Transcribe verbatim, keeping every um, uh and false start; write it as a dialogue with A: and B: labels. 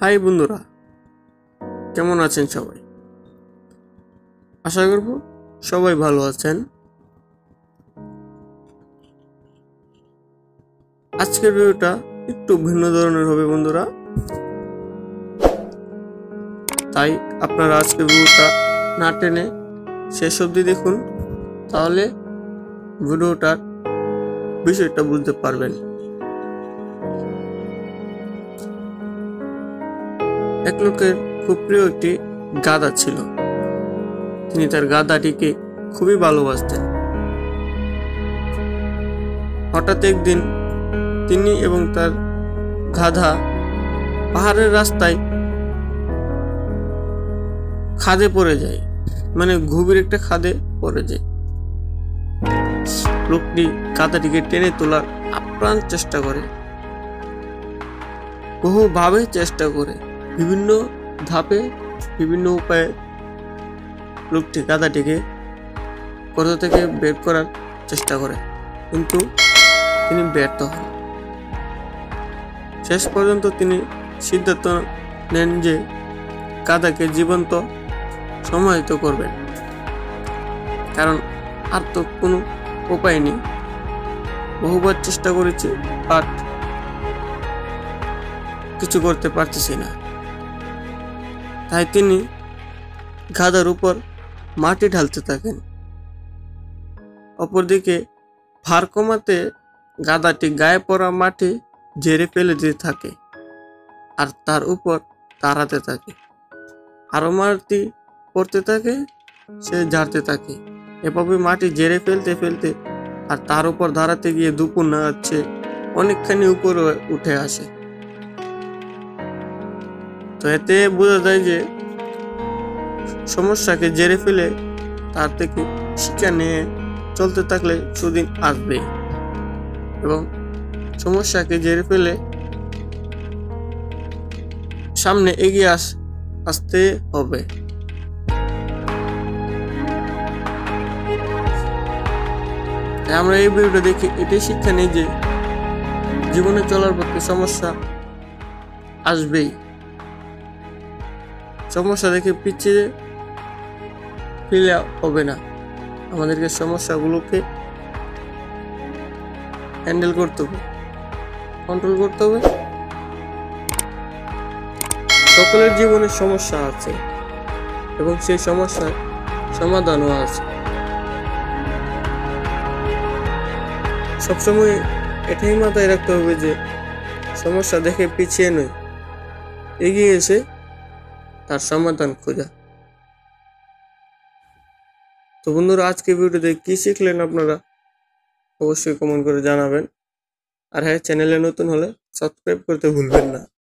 A: High বন্ধুরা, কেমন আছেন সবাই? আশা করব সবাই ভালো আছেন। আজকের ভিডিওটা একটু ভিন্ন ধরনের হবে বন্ধুরা, তাই আপনারা আজকের ভিডিওটা না টেনে শেষ অবধি দেখুন, তাহলে ভিডিওটার বিষয়টা বুঝতে পারবেন। এক লোকের খুব প্রিয় একটি গাধা ছিল। তিনি তার গাধাটিকে খুবই ভালোবাসতেন। হঠাৎ একদিন তিনি এবং তার গাধা পাহাড়ের রাস্তায় খাদে পড়ে যায়, মানে গভীর একটা খাদে পড়ে যায়। লোকটি গাধাটিকে টেনে তোলার আপ্রাণ চেষ্টা করে, বহুভাবে চেষ্টা করে, বিভিন্ন ধাপে বিভিন্ন উপায়ে লোকটি গাধাটিকে গর্ত থেকে বের করার চেষ্টা করে, কিন্তু তিনি ব্যর্থ হন। শেষ পর্যন্ত তিনি সিদ্ধান্ত নেন যে গাধাকে জীবন্ত সমাহিত করবেন, কারণ আর তো কোনো উপায় নেই। বহুবার চেষ্টা করেছি, বাট কিছু করতে পারতেছি না। তাই তিনি গাধার উপর মাটি ঢালতে থাকেন। অপরদিকে ভার কমাতে গাধাটি গায়ে পড়া মাটি ঝেড়ে ফেলে দিতে থাকে আর তার উপর দাঁড়াতে থাকে। আরো মাটি পড়তে থাকে, সে ঝাড়তে থাকে। এভাবে মাটি ঝেড়ে ফেলতে ফেলতে আর তার উপর দাঁড়াতে গিয়ে দুপুর না যাচ্ছে অনেকখানি উপরে উঠে আসে। তো এতে বোঝা যায় যে সমস্যাকে জেরে ফেলে তার থেকে শিক্ষা নিয়ে চলতে থাকলে সুদিন আসবে, এবং সমস্যাকে জেরে ফেলে সামনে এগিয়ে আস আসতে হবে। আমরা এই ভিডিওটা দেখে এটাই শিক্ষা নিই যে জীবনে চলার পথে সমস্যা আসবেই। সমস্যা দেখে পিছিয়ে ফেলে হবে না, আমাদেরকে সমস্যাগুলোকে হ্যান্ডেল করতে হবে, কন্ট্রোল করতে হবে। সকলের জীবনে সমস্যা আছে এবং সেই সমস্যার সমাধানও আছে। সবসময় এটাই মাথায় রাখতে হবে যে সমস্যা দেখে পিছিয়ে নয়, এগিয়ে এসে তার সমাধান খোঁজা। তো বন্ধুরা, আজকে ভিডিওতে কি শিখলেন আপনারা অবশ্যই কমেন্ট করে জানাবেন। আর হ্যাঁ, চ্যানেলে নতুন হলে সাবস্ক্রাইব করতে ভুলবেন না।